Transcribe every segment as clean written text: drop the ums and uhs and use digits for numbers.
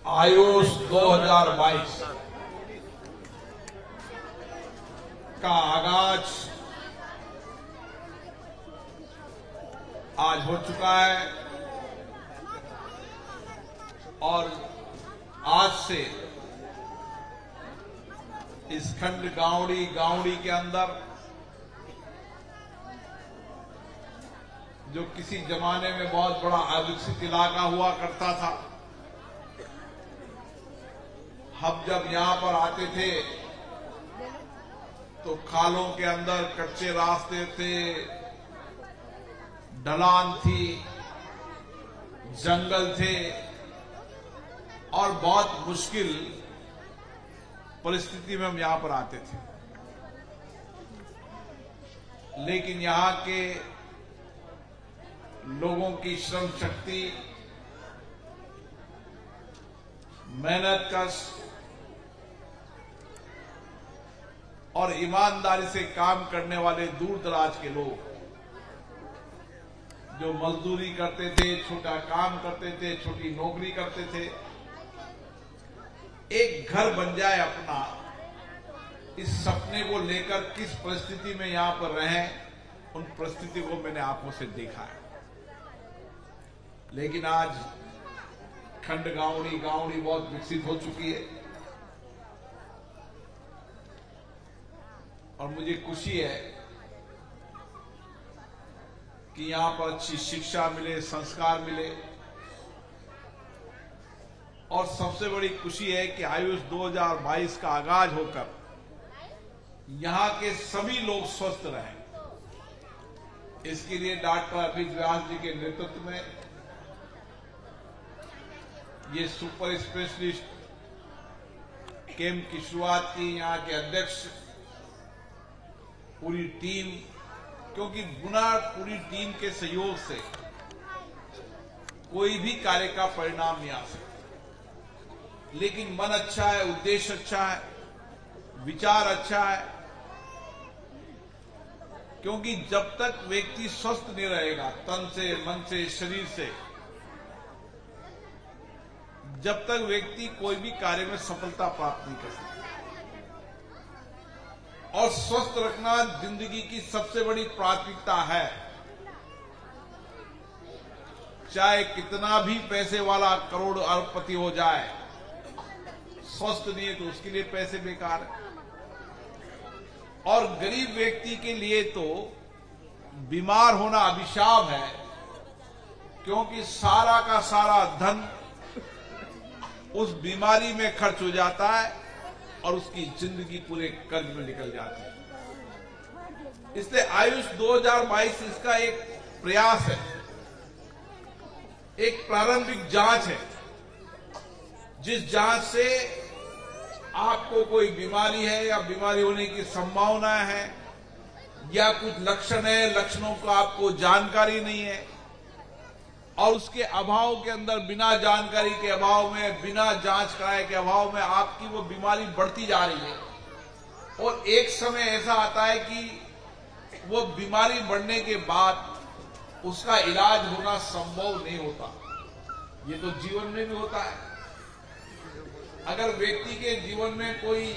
आयुष 2022 का आगाज आज हो चुका है और आज से इस खंड गावड़ी के अंदर जो किसी जमाने में बहुत बड़ा अविकसित इलाका हुआ करता था, हम जब यहां पर आते थे तो खालों के अंदर कच्चे रास्ते थे, ढलान थी, जंगल थे और बहुत मुश्किल परिस्थिति में हम यहां पर आते थे। लेकिन यहां के लोगों की श्रम शक्ति, मेहनत कश और ईमानदारी से काम करने वाले दूर दराज के लोग जो मजदूरी करते थे, छोटा काम करते थे, छोटी नौकरी करते थे, एक घर बन जाए अपना, इस सपने को लेकर किस परिस्थिति में यहां पर रहें, उन परिस्थिति को मैंने आंखों से देखा है। लेकिन आज खंड गावड़ी बहुत विकसित हो चुकी है और मुझे खुशी है कि यहां पर अच्छी शिक्षा मिले, संस्कार मिले और सबसे बड़ी खुशी है कि आयुष 2022 का आगाज होकर यहां के सभी लोग स्वस्थ रहें। इसके लिए डॉक्टर अभित व्यास जी के नेतृत्व में ये सुपर स्पेशलिस्ट कैंप की शुरुआत की। यहां के अध्यक्ष, पूरी टीम, क्योंकि बिना पूरी टीम के सहयोग से कोई भी कार्य का परिणाम नहीं आ सकता। लेकिन मन अच्छा है, उद्देश्य अच्छा है, विचार अच्छा है, क्योंकि जब तक व्यक्ति स्वस्थ नहीं रहेगा तन से, मन से, शरीर से, जब तक व्यक्ति कोई भी कार्य में सफलता प्राप्त नहीं कर सकता। और स्वस्थ रखना जिंदगी की सबसे बड़ी प्राथमिकता है। चाहे कितना भी पैसे वाला करोड़ अरबपति हो जाए, स्वस्थ नहीं है तो उसके लिए पैसे बेकार है। और गरीब व्यक्ति के लिए तो बीमार होना अभिशाप है, क्योंकि सारा का सारा धन उस बीमारी में खर्च हो जाता है और उसकी जिंदगी पूरे कर्ज में निकल जाती है। इसलिए आयुष 2022 इसका एक प्रयास है, एक प्रारंभिक जांच है, जिस जांच से आपको कोई बीमारी है या बीमारी होने की संभावना है या कुछ लक्षण है, लक्षणों को आपको जानकारी नहीं है और उसके अभाव के अंदर, बिना जानकारी के अभाव में, बिना जांच कराए के अभाव में आपकी वो बीमारी बढ़ती जा रही है और एक समय ऐसा आता है कि वो बीमारी बढ़ने के बाद उसका इलाज होना संभव नहीं होता। ये तो जीवन में भी होता है। अगर व्यक्ति के जीवन में कोई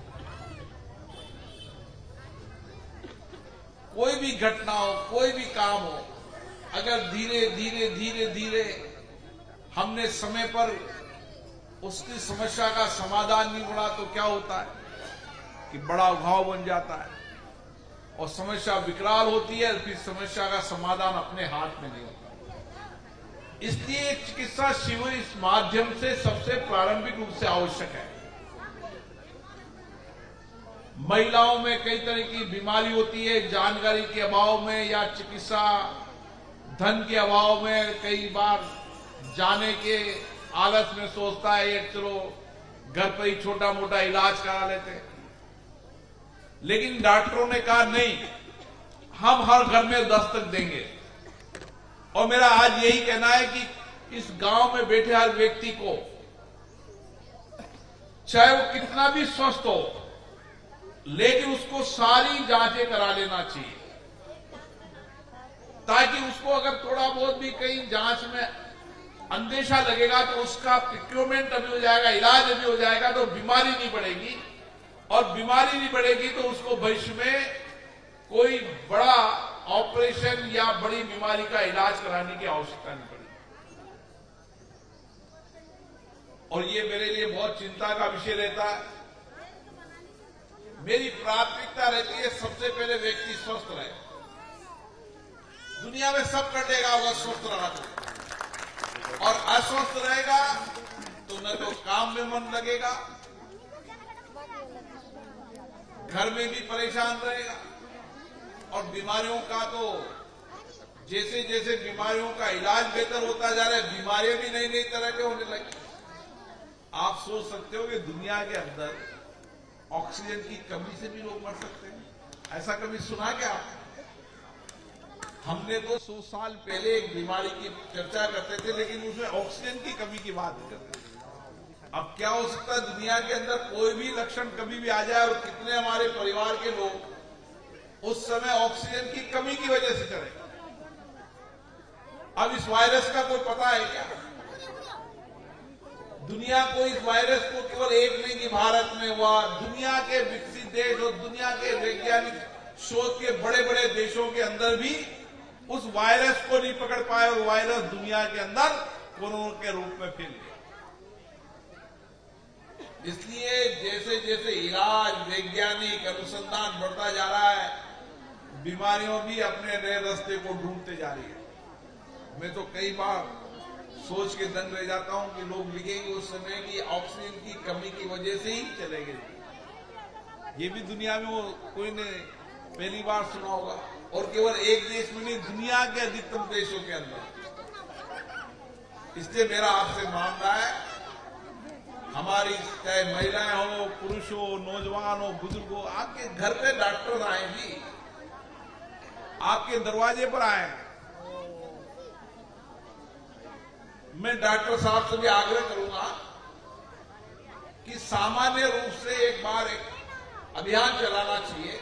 भी घटना हो, कोई भी काम हो, अगर धीरे धीरे हमने समय पर उसकी समस्या का समाधान नहीं बढ़ा तो क्या होता है कि बड़ा घाव बन जाता है और समस्या विकराल होती है, फिर समस्या का समाधान अपने हाथ में नहीं होता। इसलिए चिकित्सा शिविर इस माध्यम से सबसे प्रारंभिक रूप से आवश्यक है। महिलाओं में कई तरह की बीमारी होती है, जानकारी के अभाव में या चिकित्सा धन के अभाव में कई बार जाने के आलस में सोचता है ये चलो घर पर ही छोटा मोटा इलाज करा लेते हैं। लेकिन डॉक्टरों ने कहा नहीं, हम हर घर में दस्तक देंगे। और मेरा आज यही कहना है कि इस गांव में बैठे हर व्यक्ति को, चाहे वो कितना भी स्वस्थ हो, लेकिन उसको सारी जांचें करा लेना चाहिए, ताकि उसको अगर थोड़ा बहुत भी कहीं जांच में अंदेशा लगेगा तो उसका प्रिक्योरमेंट अभी हो जाएगा, इलाज अभी हो जाएगा, तो बीमारी नहीं बढ़ेगी, और बीमारी नहीं बढ़ेगी तो उसको भविष्य में कोई बड़ा ऑपरेशन या बड़ी बीमारी का इलाज कराने की आवश्यकता नहीं पड़ेगी। और ये मेरे लिए बहुत चिंता का विषय रहता है। मेरी प्राथमिकता रहती है सबसे पहले व्यक्ति स्वस्थ रहे। दुनिया में सब कर लेगा अगर स्वस्थ रहा तो, और अस्वस्थ रहेगा तो न तो काम में मन लगेगा, घर में भी परेशान रहेगा, और बीमारियों का तो जैसे जैसे बीमारियों का इलाज बेहतर होता जा रहा है, बीमारियां भी नई नई तरह के होने लगी। आप सोच सकते हो कि दुनिया के अंदर ऑक्सीजन की कमी से भी लोग मर सकते हैं। ऐसा कभी सुना क्या आपने? हमने तो 100 साल पहले एक बीमारी की चर्चा करते थे, लेकिन उसमें ऑक्सीजन की कमी की बात नहीं करते। अब क्या हो सकता है दुनिया के अंदर कोई भी लक्षण कभी भी आ जाए, और कितने हमारे परिवार के लोग उस समय ऑक्सीजन की कमी की वजह से चले। अब इस वायरस का कोई पता है क्या? दुनिया को इस वायरस को केवल एक नहीं कि भारत में हुआ, दुनिया के विकसित देश और दुनिया के वैज्ञानिक शोध के बड़े बड़े देशों के अंदर भी उस वायरस को नहीं पकड़ पाए, और वायरस दुनिया के अंदर कोरोना के रूप में फैल गया। इसलिए जैसे जैसे इलाज, वैज्ञानिक अनुसंधान बढ़ता जा रहा है, बीमारियों भी अपने नए रास्ते को ढूंढते जा रही है। मैं तो कई बार सोच के दंग रह जाता हूं कि लोग लिखेंगे उस समय की ऑक्सीजन की कमी की वजह से ही चले गए। ये भी दुनिया में वो कोई ने पहली बार सुना होगा, और केवल एक देश में नहीं, दुनिया के अधिकतम देशों के अंदर। इसलिए मेरा आपसे मानना है, हमारी चाहे महिलाएं हो, पुरुष हो, नौजवान हो, बुजुर्ग हो, आपके घर पे डॉक्टर आएंगी, आपके दरवाजे पर आए। मैं डॉक्टर साहब से भी आग्रह करूंगा कि सामान्य रूप से एक बार एक अभियान चलाना चाहिए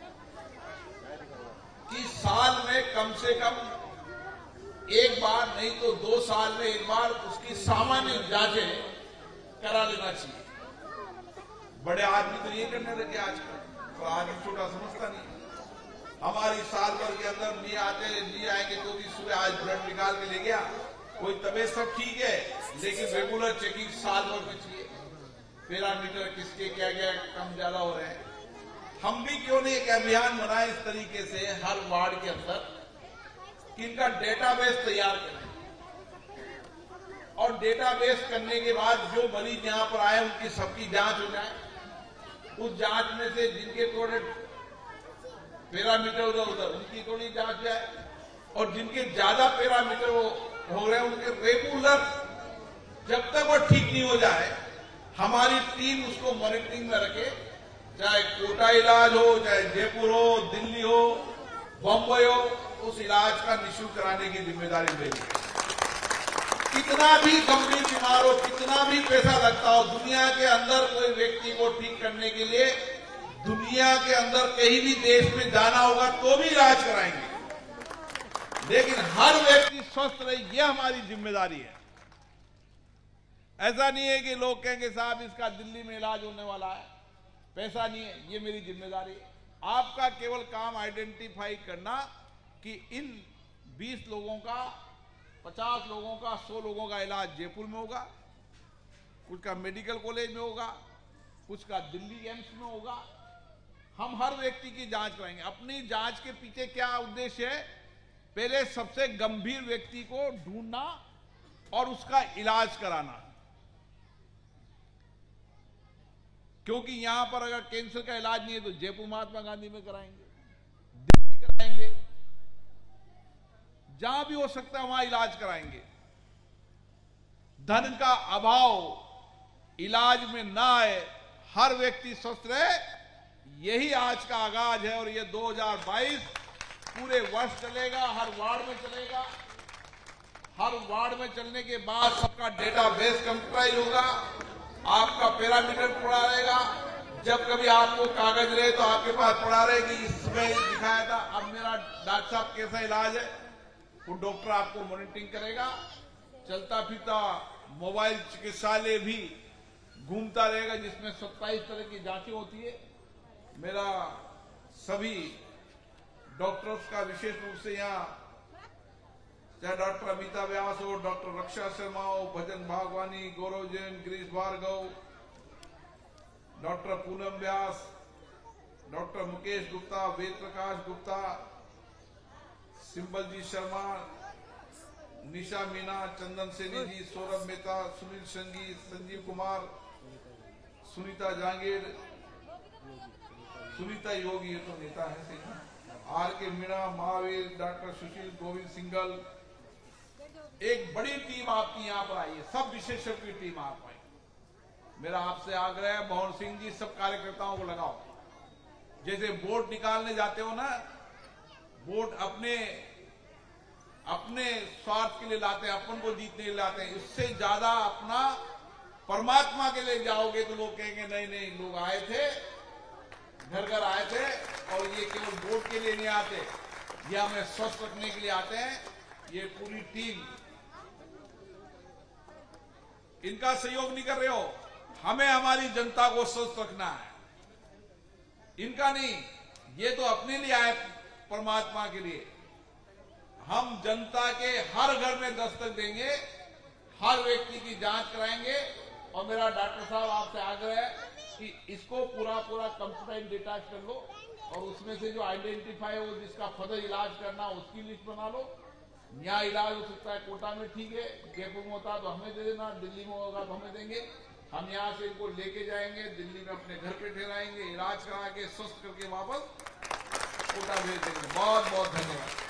कि साल में कम से कम एक बार, नहीं तो 2 साल में एक बार उसकी सामान्य जांचें करा लेना चाहिए। बड़े आदमी तो ये करने लगे आजकल, तो आदमी छोटा समझता नहीं। हमारी साल भर के अंदर नहीं आएंगे तो भी सुबह आज ब्लड निकाल के ले गया, कोई तबीयत सब ठीक है, लेकिन रेगुलर चेकिंग साल भर में चाहिए। पैरामीटर किसके क्या क्या कम ज्यादा हो रहे हैं। हम भी क्यों नहीं एक अभियान बनाए इस तरीके से हर वार्ड के अंदर कि इनका डेटाबेस तैयार करें, और डेटाबेस करने के बाद जो मरीज यहां पर आए उनकी सबकी जांच हो जाए। उस जांच में से जिनके थोड़े पैरामीटर उधर उधर उनकी थोड़ी जांच जाए, और जिनके ज्यादा पैरामीटर हो रहे हैं उनके रेगुलर, जब तक वो ठीक नहीं हो जाए हमारी टीम उसको मॉनिटरिंग में रखे। चाहे कोटा इलाज हो, चाहे जयपुर हो, दिल्ली हो, बम्बई हो, उस इलाज का निःशुल्क कराने की जिम्मेदारी लेगी। कितना भी गंभीर बीमार हो, कितना भी पैसा लगता हो, दुनिया के अंदर कोई व्यक्ति को ठीक करने के लिए दुनिया के अंदर कहीं भी देश में जाना होगा तो भी इलाज कराएंगे, लेकिन हर व्यक्ति स्वस्थ रहे, यह हमारी जिम्मेदारी है। ऐसा नहीं है कि लोग कहेंगे साहब इसका दिल्ली में इलाज होने वाला है, पैसा नहीं है। ये मेरी जिम्मेदारी है। आपका केवल काम आइडेंटिफाई करना कि इन 20 लोगों का, 50 लोगों का, 100 लोगों का इलाज जयपुर में होगा, कुछ का मेडिकल कॉलेज में होगा, कुछ का दिल्ली एम्स में होगा। हम हर व्यक्ति की जांच कराएंगे। अपनी जांच के पीछे क्या उद्देश्य है? पहले सबसे गंभीर व्यक्ति को ढूंढना और उसका इलाज कराना, क्योंकि यहां पर अगर कैंसर का इलाज नहीं है तो जयपुर महात्मा गांधी में कराएंगे, दिल्ली कराएंगे, जहां भी हो सकता है वहां इलाज कराएंगे। धन का अभाव इलाज में ना आए, हर व्यक्ति स्वस्थ रहे, यही आज का आगाज है। और ये 2022 पूरे वर्ष चलेगा, हर वार्ड में चलेगा। हर वार्ड में चलने के बाद सबका डेटाबेस कंप्यूटराइज होगा, आपका पैरामीटर पड़ा रहेगा। जब कभी आपको कागज रहे तो आपके पास पड़ा रहे कि इसमें दिखाया था, अब मेरा डॉक्टर साहब कैसा इलाज है, वो डॉक्टर आपको मॉनिटरिंग करेगा चलता फिरता मोबाइल चिकित्सालय भी घूमता रहेगा, जिसमें 27 तरह की जांचें होती है। मेरा सभी डॉक्टर्स का विशेष रूप से यहाँ, चाहे डॉक्टर अमिता व्यास हो, डॉक्टर रक्षा शर्मा हो, भजन भागवानी, गौरव जैन, गिरीश भार्गव, डॉक्टर पूनम व्यास, डॉक्टर मुकेश गुप्ता, वेद प्रकाश गुप्ता, सिंबल जी शर्मा, निशा मीना, चंदन सेनी जी, सौरभ मेहता, सुनील संगी, संजीव कुमार, सुनीता जहांगीर, सुनीता योगी, ये तो नेता है सही, R K Meena, Mahavir, doctor Sushil, Govind Singhal, एक बड़ी टीम आपकी यहाँ पर आई है, सब विशेषज्ञों की टीम आप आई। मेरा आपसे आग्रह है, मोहन सिंह जी, सब कार्यकर्ताओं को लगाओ। जैसे वोट निकालने जाते हो ना, वोट अपने स्वार्थ के लिए लाते हैं, अपन को जीतने के लिए लाते हैं, इससे ज्यादा अपना परमात्मा के लिए जाओगे तो लोग कहेंगे नहीं नहीं, लोग आए थे, घर घर आए थे, और ये केवल वोट के लिए नहीं आते, ये हमें स्वस्थ रखने के लिए आते हैं। ये पूरी टीम, इनका सहयोग नहीं कर रहे हो, हमें हमारी जनता को स्वस्थ रखना है, इनका नहीं। ये तो अपने लिए आए, परमात्मा के लिए। हम जनता के हर घर में दस्तक देंगे, हर व्यक्ति की जांच कराएंगे। और मेरा डॉक्टर साहब आपसे आग्रह है कि इसको पूरा कंप्यूटराइज डेटा कर लो, और उसमें से जो आइडेंटिफाई हो, जिसका फर्दर इलाज करना, उसकी लिस्ट बना लो। यहाँ इलाज हो सकता है कोटा में, ठीक है, जयपुर में होता तो हमें दे देना, दिल्ली में होगा तो हमें देंगे। हम यहाँ से इनको लेके जाएंगे, दिल्ली में अपने घर पे ठहराएंगे, इलाज करा के स्वस्थ करके वापस कोटा भेज देंगे। बहुत बहुत धन्यवाद।